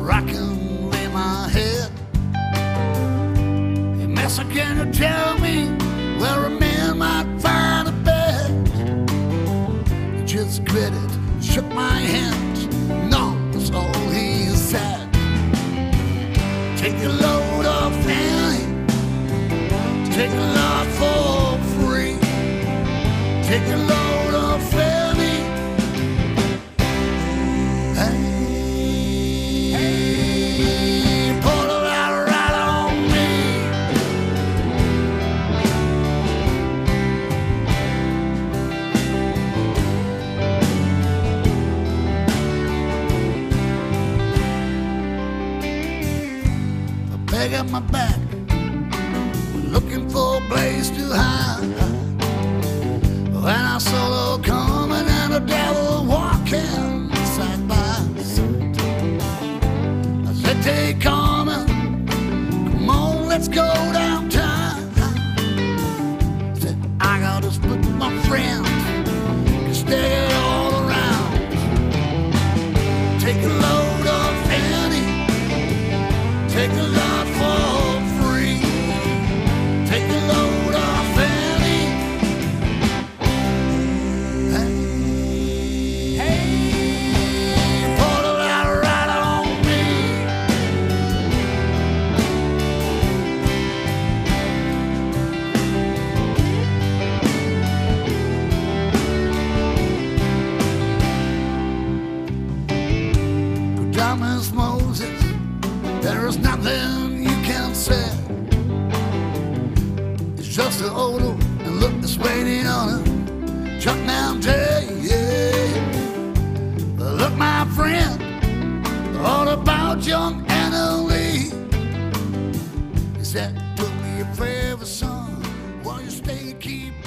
I can lay my head. Hey, Master, can you tell me where a man might find a bed? He just gritted, shook my hand. No, that's all he said. Take your load off Annie. Take a lot for free. Take your load off Annie. Hey, pull it out right on me. I beg up my back, looking for a place to hide. When I saw her coming and the devil walking side by side, I said, "Take Carmen, come on, let's go downtown." I said, "I gotta split my friend, can stay all around. Take a load off Annie, take a lot for free. Take a load off Annie." Hey, pull it out right on me. Good job, Miss Moses. There is nothing you can say. It's just an odor and look that's waiting on her. Chuck down day, yeah. Look, my friend, all about young Anna Lee. He said, "Do me a favor, son, while you stay, keep